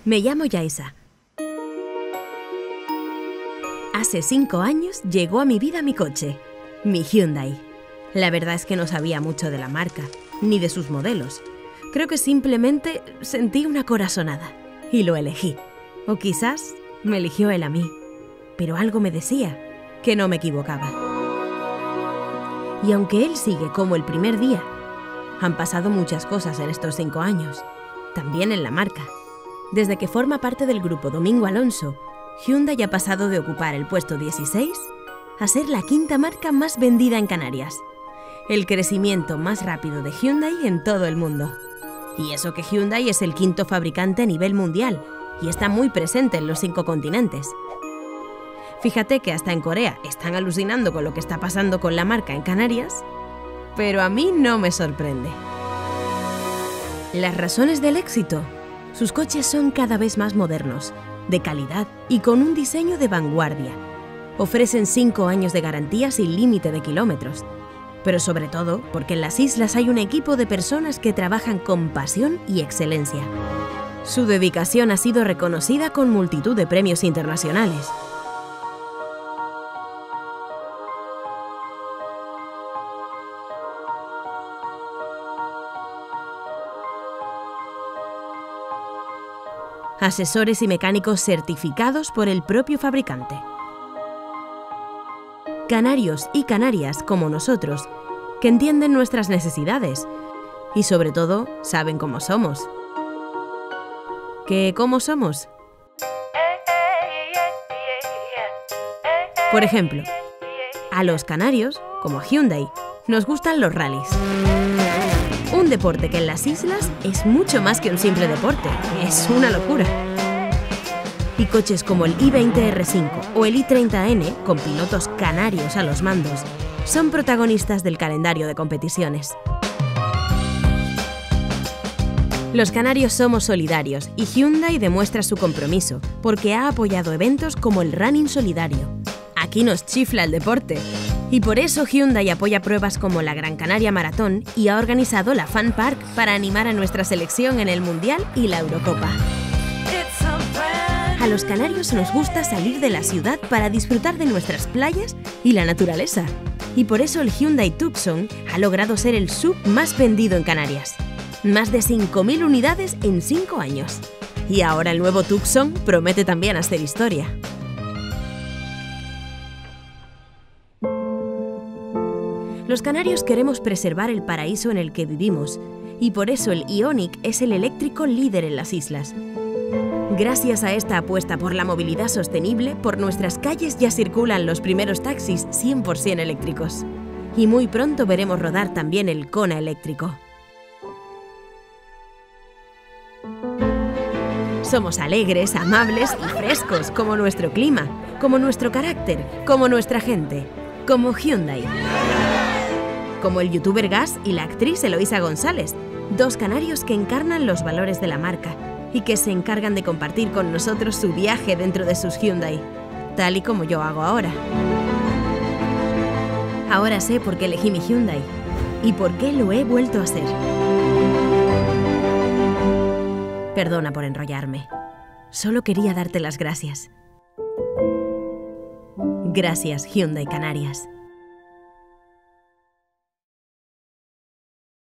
Me llamo Yaisa. Hace 5 años llegó a mi vida mi coche, mi Hyundai. La verdad es que no sabía mucho de la marca, ni de sus modelos. Creo que simplemente sentí una corazonada y lo elegí. O quizás me eligió él a mí. Pero algo me decía que no me equivocaba. Y aunque él sigue como el primer día, han pasado muchas cosas en estos 5 años, también en la marca. Desde que forma parte del grupo Domingo Alonso, Hyundai ha pasado de ocupar el puesto 16 a ser la 5ª marca más vendida en Canarias. El crecimiento más rápido de Hyundai en todo el mundo. Y eso que Hyundai es el 5º fabricante a nivel mundial y está muy presente en los 5 continentes. Fíjate que hasta en Corea están alucinando con lo que está pasando con la marca en Canarias, pero a mí no me sorprende. Las razones del éxito. Sus coches son cada vez más modernos, de calidad y con un diseño de vanguardia. Ofrecen 5 años de garantía sin límite de kilómetros. Pero sobre todo porque en las islas hay un equipo de personas que trabajan con pasión y excelencia. Su dedicación ha sido reconocida con multitud de premios internacionales. Asesores y mecánicos certificados por el propio fabricante. Canarios y canarias como nosotros, que entienden nuestras necesidades y sobre todo saben cómo somos. ¿Qué cómo somos? Por ejemplo, a los canarios, como Hyundai, nos gustan los rallies. Un deporte que en las islas es mucho más que un simple deporte, es una locura. Y coches como el i20 R5 o el i30N, con pilotos canarios a los mandos, son protagonistas del calendario de competiciones. Los canarios somos solidarios y Hyundai demuestra su compromiso porque ha apoyado eventos como el Running Solidario. Aquí nos chifla el deporte. Y por eso Hyundai apoya pruebas como la Gran Canaria Maratón y ha organizado la Fun Park para animar a nuestra selección en el Mundial y la Eurocopa. A los canarios nos gusta salir de la ciudad para disfrutar de nuestras playas y la naturaleza. Y por eso el Hyundai Tucson ha logrado ser el SUV más vendido en Canarias. Más de 5.000 unidades en 5 años. Y ahora el nuevo Tucson promete también hacer historia. Los canarios queremos preservar el paraíso en el que vivimos y por eso el Ioniq es el eléctrico líder en las islas. Gracias a esta apuesta por la movilidad sostenible, por nuestras calles ya circulan los primeros taxis 100% eléctricos. Y muy pronto veremos rodar también el Kona eléctrico. Somos alegres, amables y frescos, como nuestro clima, como nuestro carácter, como nuestra gente, como Hyundai. Como el youtuber Gas y la actriz Eloísa González, 2 canarios que encarnan los valores de la marca y que se encargan de compartir con nosotros su viaje dentro de sus Hyundai, tal y como yo hago ahora. Ahora sé por qué elegí mi Hyundai y por qué lo he vuelto a hacer. Perdona por enrollarme. Solo quería darte las gracias. Gracias, Hyundai Canarias.